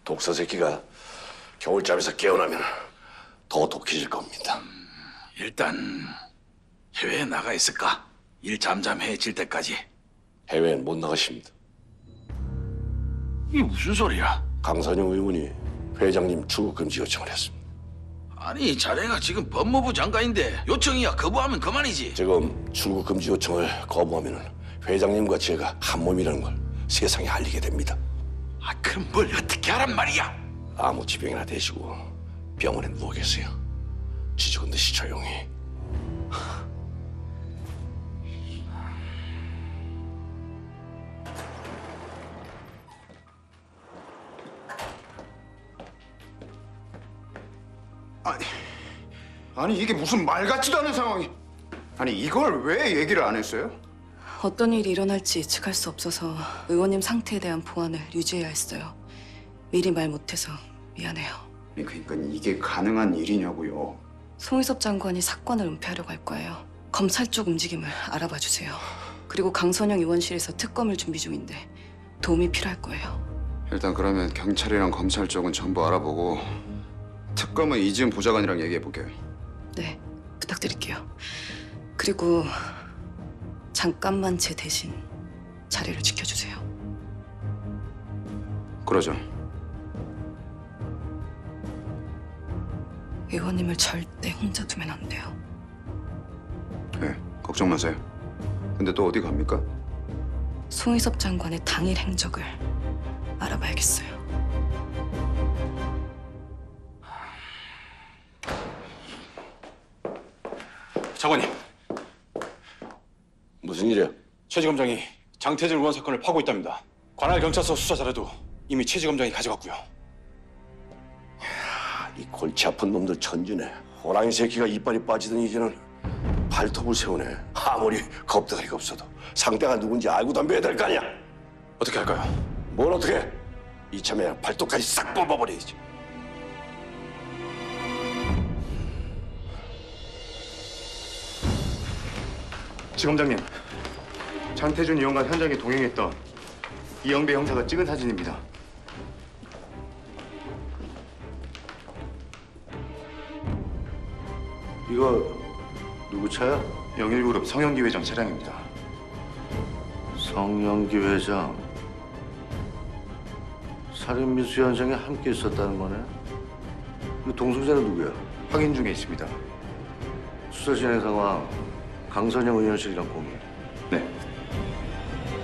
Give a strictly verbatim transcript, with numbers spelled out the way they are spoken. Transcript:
독서 새끼가 겨울잠에서 깨어나면 더 독해질 겁니다. 일단 해외에 나가 있을까? 일 잠잠해질 때까지. 해외엔 못 나가십니다. 이게 무슨 소리야? 강선영 의원이 회장님 출국 금지 요청을 했습니다. 아니 자네가 지금 법무부 장관인데 요청이야 거부하면 그만이지. 지금 출국 금지 요청을 거부하면 회장님과 제가 한 몸이라는 걸 세상에 알리게 됩니다. 아 그럼 뭘 어떻게 하란 말이야? 아무 지병이나 대시고 병원에 누워 계세요. 쥐죽은 듯이 조용히. 아니, 아니 이게 무슨 말 같지도 않은 상황이. 아니 이걸 왜 얘기를 안 했어요? 어떤 일이 일어날지 예측할 수 없어서 의원님 상태에 대한 보안을 유지해야 했어요. 미리 말 못해서 미안해요. 아니, 그러니까 이게 가능한 일이냐고요. 송희섭 장관이 사건을 은폐하려고 할 거예요. 검찰 쪽 움직임을 알아봐 주세요. 그리고 강선영 의원실에서 특검을 준비 중인데 도움이 필요할 거예요. 일단 그러면 경찰이랑 검찰 쪽은 전부 알아보고 특검은 이지은 보좌관이랑 얘기해 볼게요. 네, 부탁드릴게요. 그리고 잠깐만 제 대신 자리를 지켜주세요. 그러죠. 의원님을 절대 혼자 두면 안 돼요. 네, 걱정 마세요. 근데 또 어디 갑니까? 송희섭 장관의 당일 행적을 알아봐야겠어요. 장관님, 무슨 일이야? 최 지검장이 장태진 의원 사건을 파고 있답니다. 관할 경찰서 수사 자료도 이미 최 지검장이 가져갔고요. 이 골치 아픈 놈들 천지네. 호랑이 새끼가 이빨이 빠지던 이제는 발톱을 세우네. 아무리 겁대가리가 없어도 상대가 누군지 알고 덤벼야 될 거 아니야. 어떻게 할까요? 뭘 어떻게 해? 이참에 발톱까지 싹 뽑아버려야지. 지검장님, 장태준 의원과 현장에 동행했던 이영배 형사가 찍은 사진입니다. 이거 누구 차야? 영일그룹 성영기 회장 차량입니다. 성영기 회장 살인 미수 현장에 함께 있었다는 거네. 그 동승자는 누구야? 확인 중에 있습니다. 수사 진행 상황 강선영 의원실이랑 공유. 네.